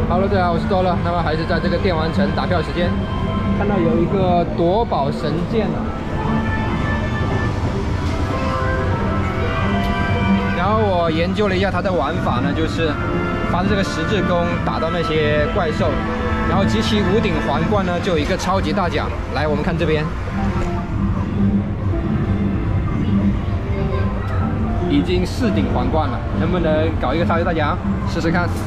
Hello， 大家好，我是多乐。那么还是在这个电玩城打票时间，看到有一个夺宝神剑啊，然后我研究了一下它的玩法呢，就是发这个十字弓打到那些怪兽，然后集齐5顶皇冠呢，就有一个超级大奖。来，我们看这边，已经4顶皇冠了，能不能搞一个超级大奖？试试看。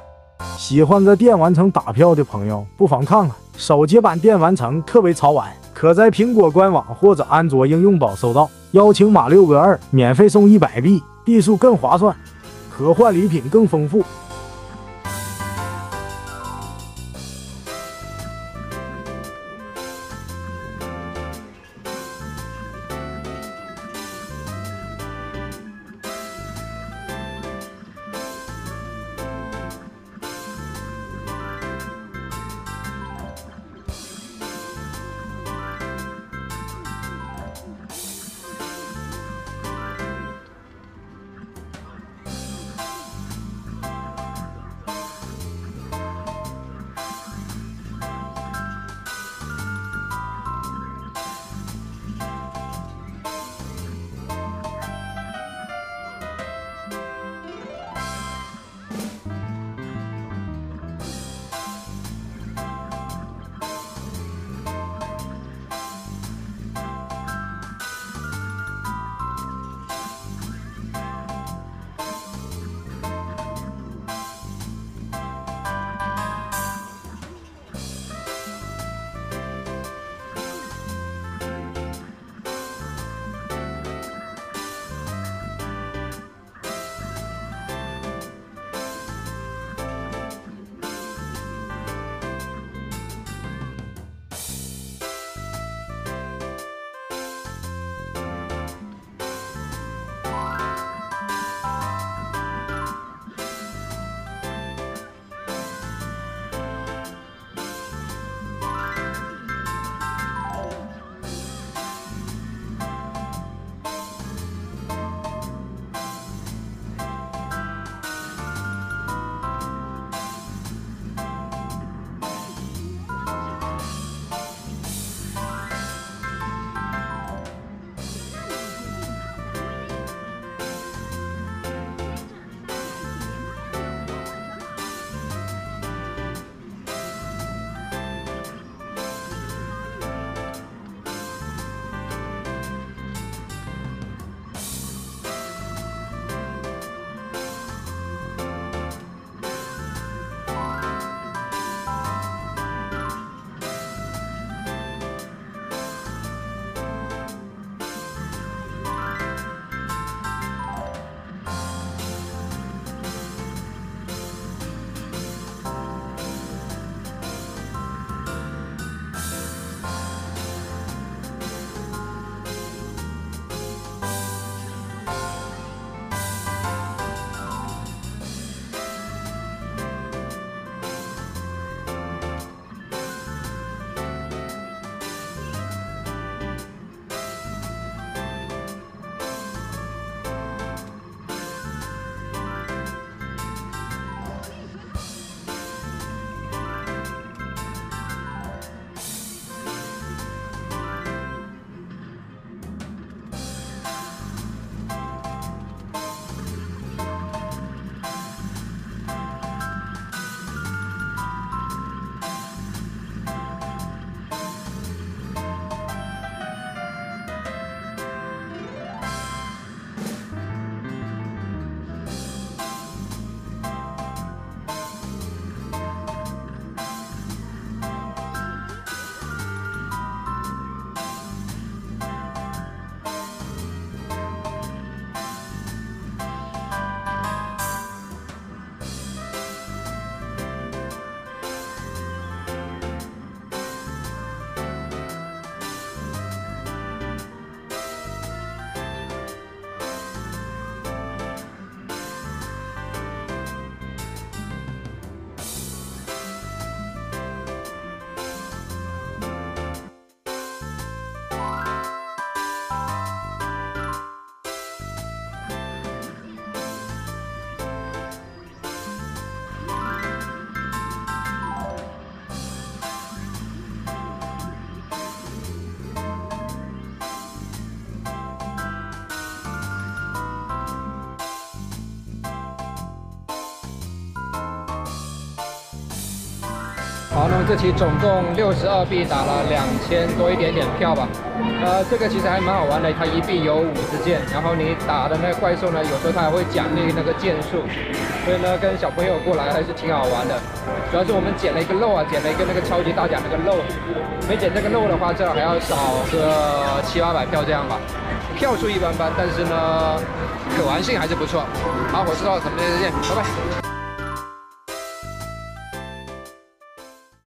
喜欢在电玩城打票的朋友，不妨看看手机版电玩城特别潮玩， 可在苹果官网或者安卓应用宝搜到。邀请码6个2，免费送100币，币数更划算，可换礼品更丰富。 好，那么这期总共62币打了2000多一点点票吧。这个其实还蛮好玩的，它一币有50件，然后你打的那个怪兽呢，有时候它还会奖励那个件数，所以呢，跟小朋友过来还是挺好玩的。主要是我们捡了一个漏啊，捡了一个那个超级大奖那个漏，没捡这个漏的话，至少还要少个700-800票这样吧。票数一般般，但是呢，可玩性还是不错。好，我是赵，咱们下次见，拜拜。